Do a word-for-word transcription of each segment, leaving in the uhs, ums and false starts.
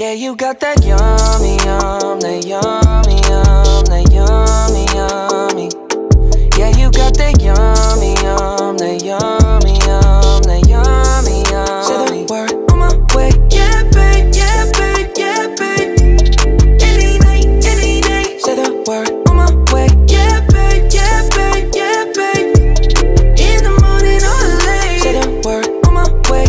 Yeah, you got that yummy, yum, that yummy, yum, that yummy, yummy. Yeah, you got that yummy, yum, that yummy, yum, that yummy, yummy. Say the word on my way. Yeah, babe, yeah, babe, yeah, babe. Any night, any day. Say the word on my way. Yeah, babe, yeah, babe, yeah, babe. In the morning or late. Say the word on my way.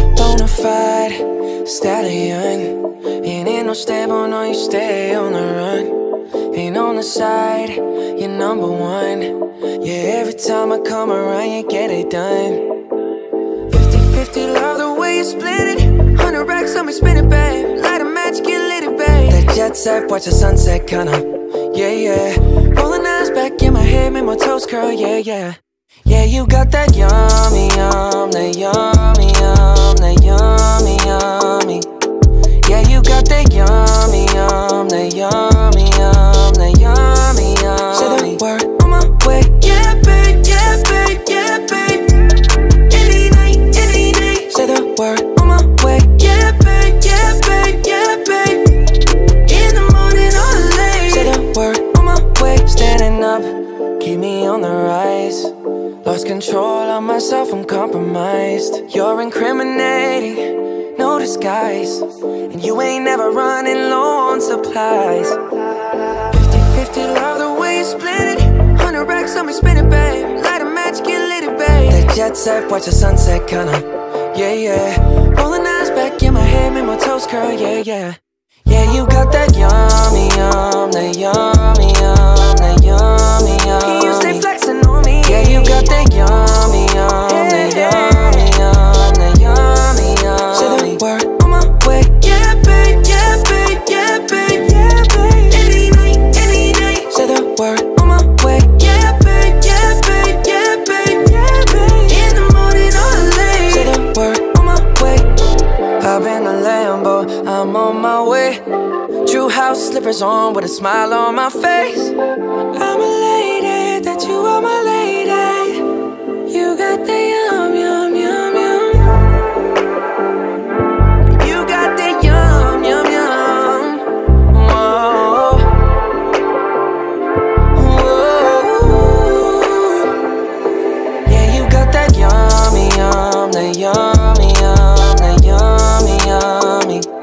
Bonafide stallion. Ain't in no stable, no, you stay on the run. Ain't on the side, you're number one. Yeah, every time I come around, you get it done. Fifty fifty, love the way you split it. Hundred racks on me, spin it, babe. Light a match, get lit, it, babe. That jet set, watch the sunset, kinda. Yeah, yeah. Rolling eyes back in my head, make my toes curl, yeah, yeah. Yeah, you got that yummy, yum, that yummy, yum, that yummy, yummy. Yeah, you got that yummy, yum, that yummy, yum, that yummy, yummy. Say the word on my way. Yeah, babe, yeah, babe, yeah, babe. Any night, any day. Say the word on my way. Yeah, babe, yeah, babe, yeah, babe. In the morning or late. Say the word on my way. Standing up, keep me on the rise. Lost control of myself, I'm compromised. You're incriminating, no disguise. And you ain't never running low on supplies. Fifty fifty, love the way you split it. Hundred racks on me, spin it, babe. Light a match, get lit, it, babe. That jet set, watch the sunset, kinda. Yeah, yeah. Rolling eyes back in my head, make my toes curl, yeah, yeah. Yeah, you got that yummy, yum, that yummy, yum, that yummy, yummy. You stay flexing on me. Yeah, you got that yummy, yum, that yummy, yum, that yummy, yum. Say the word on my way. Yeah, babe, yeah, babe, yeah, babe, yeah, babe. Any night, any day. Say the word on my way. Yeah, babe, yeah, babe, yeah, babe, yeah, babe. In the morning or late. Say the word on my way. Hop in the Lambo, I'm on my way. True house slippers on with a smile on my face. I'm elated that you are my lady. You got the